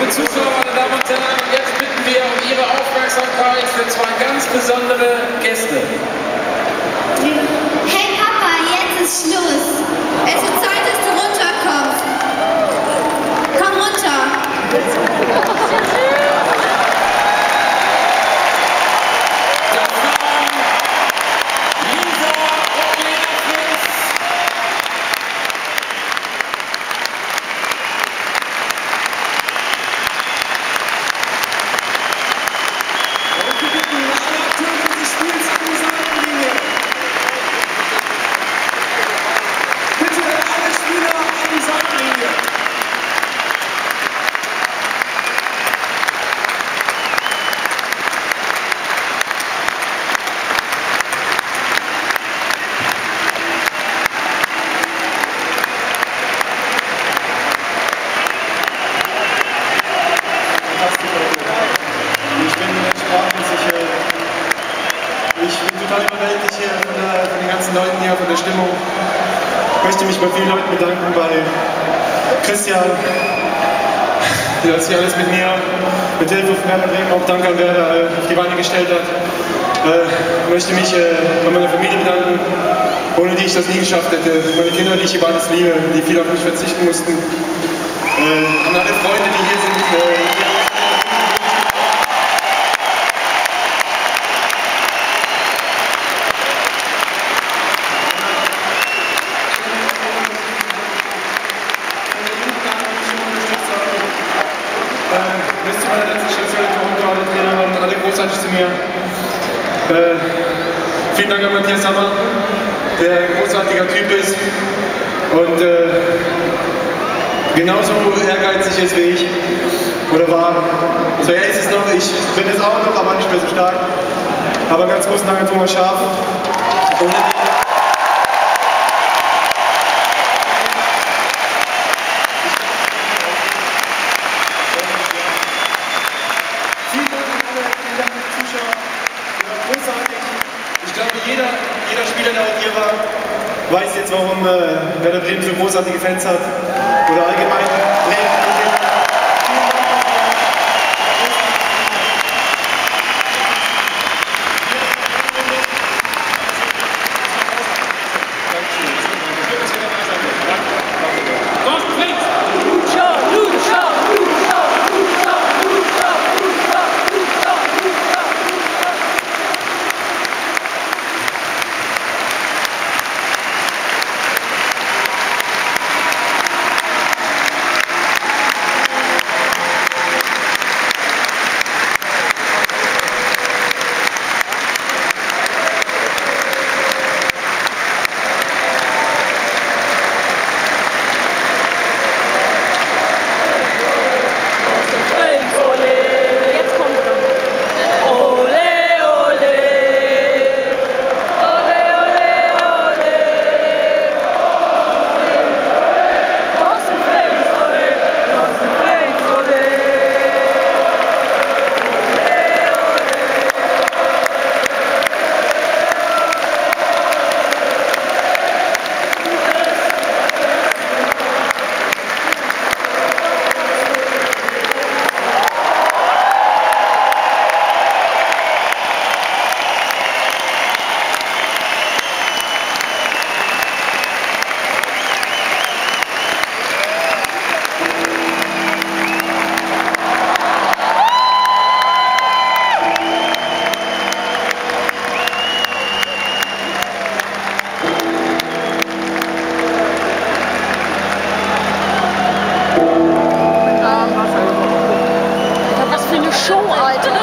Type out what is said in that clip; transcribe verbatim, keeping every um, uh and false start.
Liebe Zuschauer, meine Damen und Herren, jetzt bitten wir um Ihre Aufmerksamkeit für zwei ganz besondere Gäste. Hey Papa, jetzt ist Schluss. Es ist Zeit, dass du runterkommst. Komm runter. Total überwältigt hier von, der, von den ganzen Leuten hier, von der Stimmung. Ich möchte mich bei vielen Leuten bedanken, bei Christian, der das hier alles mit mir, mit Hilfe von Werder Bremen, auch Dank an Werder, auf die Beine gestellt hat. Ich möchte mich bei meiner Familie bedanken, ohne die ich das nie geschafft hätte. Meine Kinder, die ich über alles liebe, die viel auf mich verzichten mussten. An alle Freunde, die hier sind. Die bis zu meiner letzten Station in Toronto, alle Trainer waren alle großartig zu mir. Äh, vielen Dank an Matthias Sammer, der ein großartiger Typ ist und äh, genauso ehrgeizig ist wie ich oder war. Also er ist es noch, ich bin es auch noch, aber nicht mehr so stark. Aber ganz großen Dank an Thomas Schaaf. Und ich glaube, jeder, jeder Spieler, der auch hier war, weiß jetzt, warum äh, Werder Bremen so großartige Fans hat. Oder allgemein Bremen. Show, Alter.